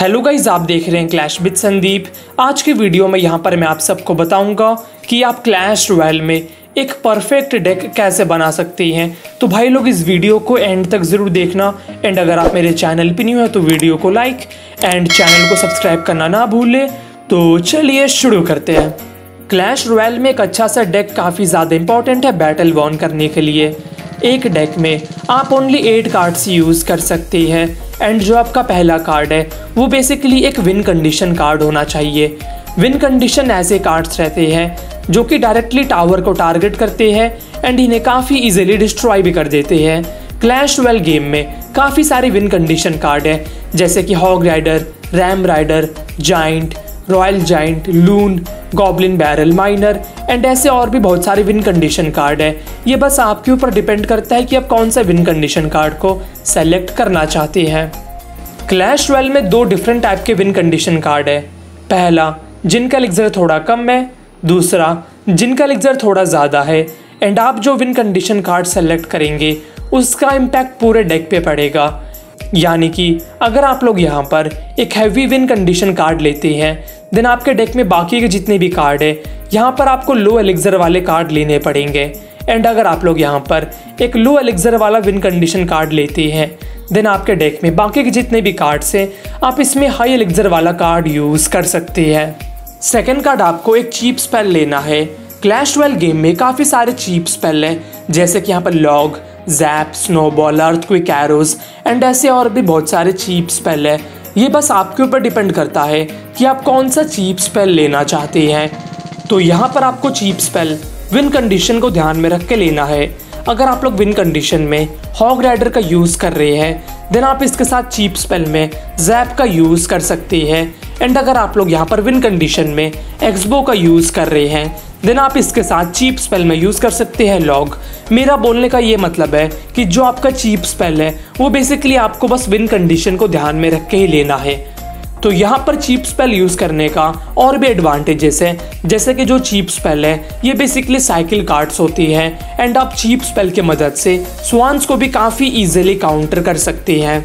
Hello guys, आप देख रहे हैं क्लैश विद संदीप। आज की वीडियो में यहाँ पर मैं आप सबको बताऊंगा कि आप क्लैश रॉयल में एक परफेक्ट डेक कैसे बना सकते हैं। तो भाई लोग इस वीडियो को एंड तक ज़रूर देखना। एंड अगर आप मेरे चैनल पर न्यू है तो वीडियो को लाइक एंड चैनल को सब्सक्राइब करना ना भूलें। तो चलिए शुरू करते हैं। क्लैश रॉयल में एक अच्छा सा डेक काफ़ी ज़्यादा इंपॉर्टेंट है बैटल वॉन करने के लिए। एक डेक में आप ओनली 8 कार्ड्स यूज़ कर सकते हैं। एंड जो आपका पहला कार्ड है वो बेसिकली एक विन कंडीशन कार्ड होना चाहिए। विन कंडीशन ऐसे कार्ड्स रहते हैं जो कि डायरेक्टली टावर को टारगेट करते हैं एंड इन्हें काफ़ी इजीली डिस्ट्रॉय भी कर देते हैं। क्लैश रॉयल गेम में काफ़ी सारे विन कंडीशन कार्ड हैं जैसे कि hog rider, ram rider, giant, royal giant, loon, goblin barrel miner and ऐसे और भी बहुत सारे विन कंडीशन कार्ड है। ये बस आपके ऊपर डिपेंड करता है कि आप कौन सा विन कंडीशन कार्ड को सेलेक्ट करना चाहते हैं। क्लैश रॉयल में 2 डिफरेंट टाइप के विन कंडीशन कार्ड है। पहला जिनका एलिक्सर थोड़ा कम है, दूसरा जिनका एलिक्सर थोड़ा ज़्यादा है। एंड आप जो विन कंडीशन कार्ड सेलेक्ट करेंगे उसका इम्पैक्ट पूरे डेक पे पड़ेगा। यानी कि अगर आप लोग यहाँ पर एक हैवी विन कंडीशन कार्ड लेते हैं देन आपके डेक में बाकी के जितने भी कार्ड है यहाँ पर आपको लो एलिक्सर वाले कार्ड लेने पड़ेंगे। एंड अगर आप लोग यहाँ पर एक लो एलिक्सर वाला विन कंडीशन कार्ड लेते हैं देन आपके डेक में बाकी के जितने भी कार्ड्स हैं आप इसमें हाई एलिक्सर वाला कार्ड यूज़ कर सकते हैं। सेकेंड कार्ड आपको एक चीप स्पेल लेना है। क्लैश रॉयल गेम में काफ़ी सारे चीप स्पेल हैं जैसे कि यहाँ पर log, zap, snowball, earthquake arrows and ऐसे और भी बहुत सारे चीप स्पेल है। ये बस आपके ऊपर डिपेंड करता है कि आप कौन सा चीप स्पेल लेना चाहते हैं। तो यहाँ पर आपको चीप स्पेल विन कंडीशन को ध्यान में रख के लेना है। अगर आप लोग विन कंडीशन में हॉग राइडर का यूज़ कर रहे हैं देन आप इसके साथ चीप स्पेल में जैप का यूज़ कर सकते हैं। एंड अगर आप लोग यहाँ पर विन कंडीशन में एक्सबो का यूज़ कर रहे हैं देन आप इसके साथ चीप स्पेल में यूज़ कर सकते हैं लॉग। मेरा बोलने का ये मतलब है कि जो आपका चीप स्पेल है वो बेसिकली आपको बस विन कंडीशन को ध्यान में रख के ही लेना है। तो यहाँ पर चीप स्पेल यूज़ करने का और भी एडवांटेजेस है जैसे कि जो चीप स्पेल है ये बेसिकली साइकिल कार्ड्स होती हैं एंड आप चीप स्पेल की मदद से स्वान्स को भी काफ़ी ईजिली काउंटर कर सकते हैं।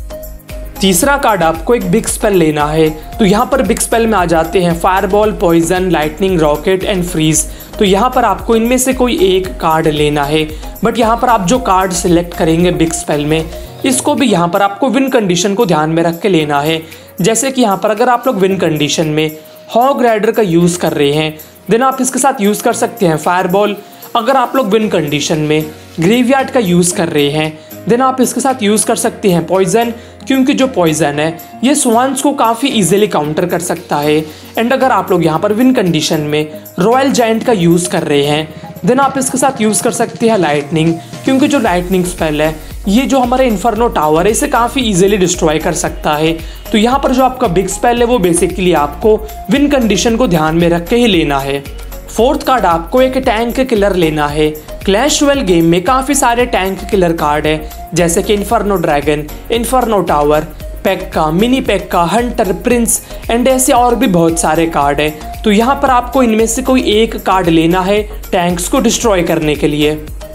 तीसरा कार्ड आपको एक बिग स्पेल लेना है। तो यहाँ पर बिग स्पेल में आ जाते हैं fireball, poison, lightning, rocket and freeze. तो यहाँ पर आपको इनमें से कोई एक कार्ड लेना है। बट यहाँ पर आप जो कार्ड सिलेक्ट करेंगे बिग स्पेल में इसको भी यहाँ पर आपको विन कंडीशन को ध्यान में रख के लेना है। जैसे कि यहाँ पर अगर आप लोग विन कंडीशन में हॉग राइडर का यूज़ कर रहे हैं देन आप इसके साथ यूज़ कर सकते हैं फायरबॉल। अगर आप लोग विन कंडीशन में ग्रेवयार्ड का यूज़ कर रहे हैं देन आप इसके साथ यूज़ कर सकते हैं पॉइजन, क्योंकि जो पॉइजन है ये स्वान्स को काफ़ी इजीली काउंटर कर सकता है। एंड अगर आप लोग यहाँ पर विन कंडीशन में रॉयल जाइंट का यूज़ कर रहे हैं देन आप इसके साथ यूज़ कर सकते हैं लाइटनिंग, क्योंकि जो लाइटनिंग स्पेल है ये जो हमारे इन्फर्नो टावर है इसे काफ़ी इजीली डिस्ट्रॉय कर सकता है। तो यहाँ पर जो आपका बिग स्पेल है वो बेसिकली आपको विन कंडीशन को ध्यान में रख के ही लेना है। फोर्थ कार्ड आपको एक टैंक किलर लेना है। क्लैश रॉयल गेम में काफ़ी सारे टैंक किलर कार्ड है जैसे कि inferno dragon, inferno tower, pekka, mini pekka, hunter, prince and ऐसे और भी बहुत सारे कार्ड है। तो यहाँ पर आपको इनमें से कोई एक कार्ड लेना है टैंक्स को डिस्ट्रॉय करने के लिए।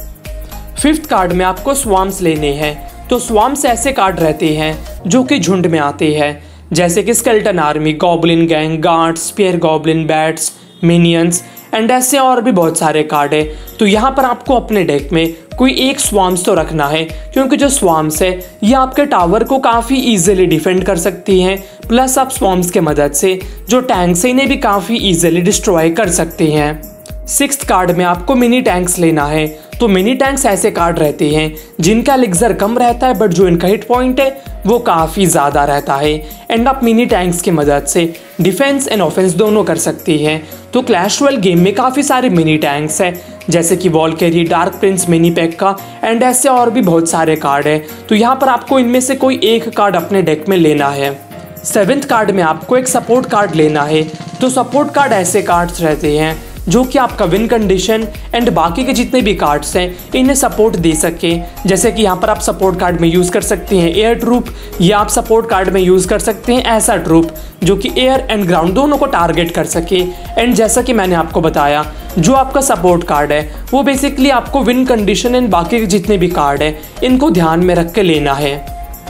फिफ्थ कार्ड में आपको स्वाम्स लेने हैं। तो स्वाम्स ऐसे कार्ड रहते हैं जो कि झुंड में आते हैं जैसे कि skeleton army, goblin gang, guards, spear goblin, bats, minions and ऐसे और भी बहुत सारे कार्ड है। तो यहाँ पर आपको अपने डेक में कोई एक स्वाम्स तो रखना है, क्योंकि जो स्वाम्स है ये आपके टावर को काफ़ी इजीली डिफेंड कर सकती हैं। प्लस आप स्वाम्स के मदद से जो टैंक्स है इन्हें भी काफ़ी इजीली डिस्ट्रॉय कर सकते हैं। सिक्स्थ कार्ड में आपको मिनी टैंक्स लेना है। तो मिनी टैंक्स ऐसे कार्ड रहते हैं जिनका एलिक्सर कम रहता है बट जो इनका हिट पॉइंट है वो काफ़ी ज़्यादा रहता है। एंड आप मिनी टैंक्स की मदद से डिफेंस एंड ऑफेंस दोनों कर सकते हैं। तो क्लैश रॉयल गेम में काफ़ी सारे मिनी टैंक्स हैं जैसे कि valkyrie, dark prince, mini pekka and ऐसे और भी बहुत सारे कार्ड है। तो यहाँ पर आपको इनमें से कोई एक कार्ड अपने डेक में लेना है। सेवेंथ कार्ड में आपको एक सपोर्ट कार्ड लेना है। तो सपोर्ट कार्ड ऐसे कार्ड्स रहते हैं जो कि आपका विन कंडीशन एंड बाकी के जितने भी कार्ड्स हैं इन्हें सपोर्ट दे सके। जैसे कि यहाँ पर आप सपोर्ट कार्ड में यूज़ कर सकते हैं एयर ट्रूप, या आप सपोर्ट कार्ड में यूज़ कर सकते हैं ऐसा ट्रूप जो कि एयर एंड ग्राउंड दोनों को टारगेट कर सके। एंड जैसा कि मैंने आपको बताया जो आपका सपोर्ट कार्ड है वो बेसिकली आपको विन कंडीशन एंड बाकी के जितने भी कार्ड है इनको ध्यान में रख के लेना है।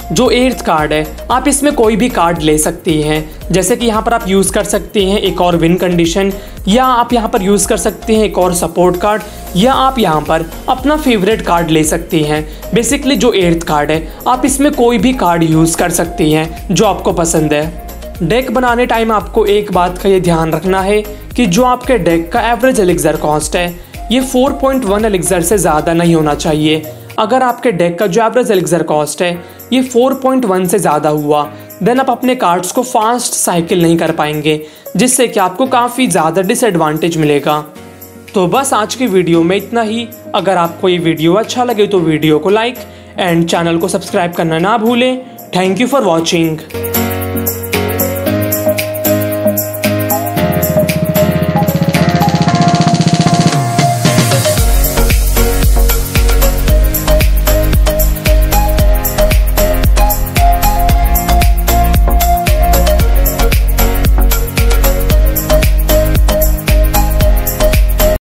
जो 8th कार्ड है, आप इसमें कोई भी कार्ड ले सकती हैं। जैसे कि यहाँ पर आप यूज़ कर सकते हैं एक और विन कंडीशन, या आप यहाँ पर यूज़ कर सकते हैं एक और सपोर्ट कार्ड, या आप यहाँ पर अपना फेवरेट कार्ड ले सकती हैं। बेसिकली जो 8th कार्ड है, आप इसमें कोई भी कार्ड यूज़ कर सकती हैं जो आपको पसंद है। डेक बनाने टाइम आपको एक बात का ये ध्यान रखना है कि जो आपके डेक का एवरेज एलिक्सर कॉस्ट है, ये 4.1 एलिक्सर से ज़्यादा नहीं होना चाहिए। अगर आपके डेक का जो एवरेज एलिक्सर कॉस्ट है ये 4.1 से ज़्यादा हुआ, देन आप अपने कार्ड्स को फास्ट साइकिल नहीं कर पाएंगे, जिससे कि आपको काफ़ी ज़्यादा डिसएडवांटेज मिलेगा। तो बस आज की वीडियो में इतना ही। अगर आपको ये वीडियो अच्छा लगे तो वीडियो को लाइक एंड चैनल को सब्सक्राइब करना ना भूलें। Thank you for watching.